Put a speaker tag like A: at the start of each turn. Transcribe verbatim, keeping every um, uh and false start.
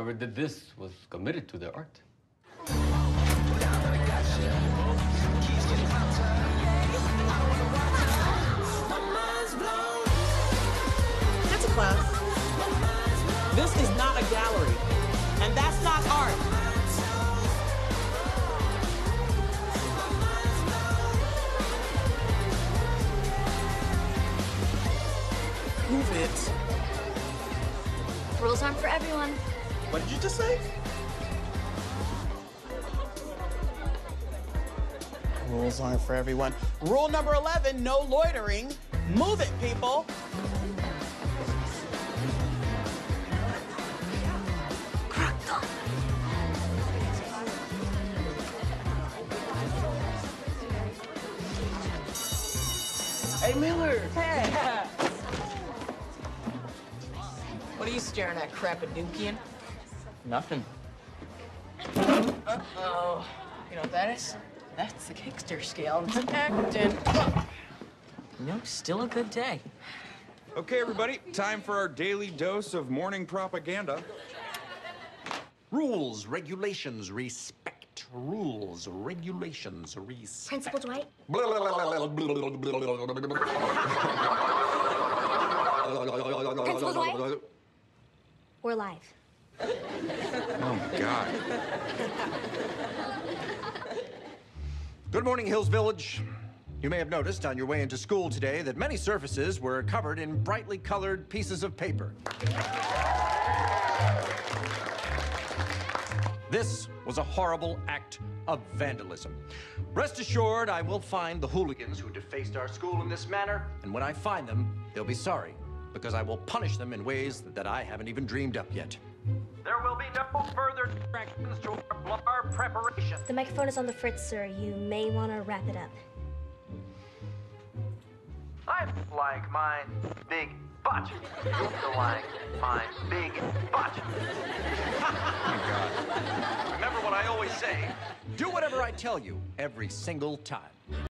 A: whoever did this was committed to their art.
B: That's a class. This is not a gallery, and that's not art. Move it.
C: Rules aren't for everyone.
B: What did you just say? Rules aren't for everyone. Rule number eleven, no loitering. Move it, people.
D: Hey, Miller.
B: Hey.
D: What are you staring at, Crappadukian?
E: Nothing.
D: Uh-oh. You know what that is? That's the Kickster scale. It's acting.
E: You know, still a good day.
F: Okay, everybody, time for our daily dose of morning propaganda.
G: Rules, regulations, respect. Rules, regulations, respect.
C: Principal Dwight? Principal Dwight? We're live.
F: Oh, God.
G: Good morning, Hills Village. You may have noticed on your way into school today that many surfaces were covered in brightly colored pieces of paper. This was a horrible act of vandalism. Rest assured, I will find the hooligans who defaced our school in this manner, and when I find them, they'll be sorry, because I will punish them in ways that I haven't even dreamed up yet.
H: There will be no further distractions to our preparation.
C: The microphone is on the fritz, sir. You may want to wrap it up.
H: I like my big butt. You like my big butt.
G: Oh, God. Remember what I always say, do whatever I tell you every single time.